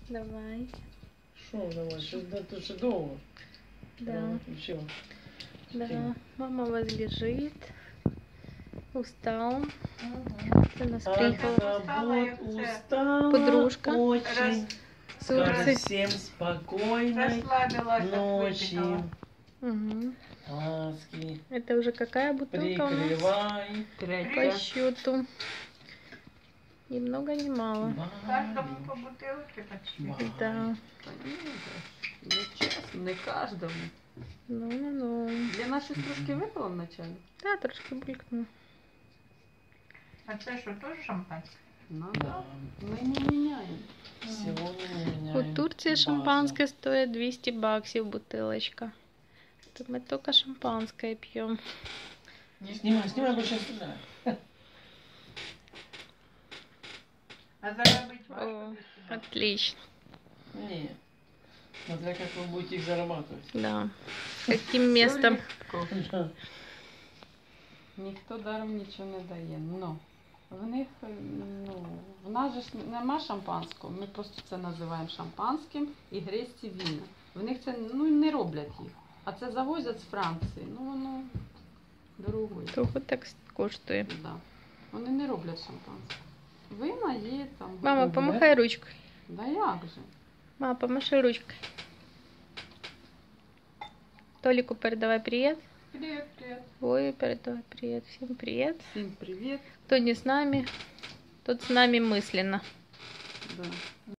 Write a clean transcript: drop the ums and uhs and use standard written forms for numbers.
Давай. Що давай? Що ще довго? Да. Все. Да. Мама возлежит. Устал. Це нас От приїхала забот устала подружка. очень. з Турції. Скажет всем спокойной ночи. Угу. Ласки. Это уже какая бутылка у нас? Прикрывай. По счету. Ни много, ни мало. Каждому по бутылке почти. Да. Ну, чесно, не кожному. Ну. Для нас щось трошки випало вначале. Да, трошки булькнуло. А це що, теж шампанське? Ну, Да. ми не міняємо. Сегодня не У меняем Турции базу. шампанское стоит 200 баксов бутылочка. То мы только шампанское пьем. Не снимай больше сюда. А заробити О, важко? отлично. Не. Смотря как вы будете их зарабатывать. Да. Каким местом? Да. Ніхто даром нічого не дає. Ну, в них, в нас же ж нема шампанського. Ми просто це називаємо шампанським і грецькі віна. В них це, не роблять їх. А це завозять з Франції. Ну, воно дорогою. Того так коштує. Да. Вони не роблять шампанське. Вина є там. Мама, помахай ручкой. Да як же? Мама, помаши ручкой. Толику передавай привет. Привіт, привіт. Ой, передавай привет. Всем привет. Всім привіт. Кто не с нами, тот с нами мысленно. Да.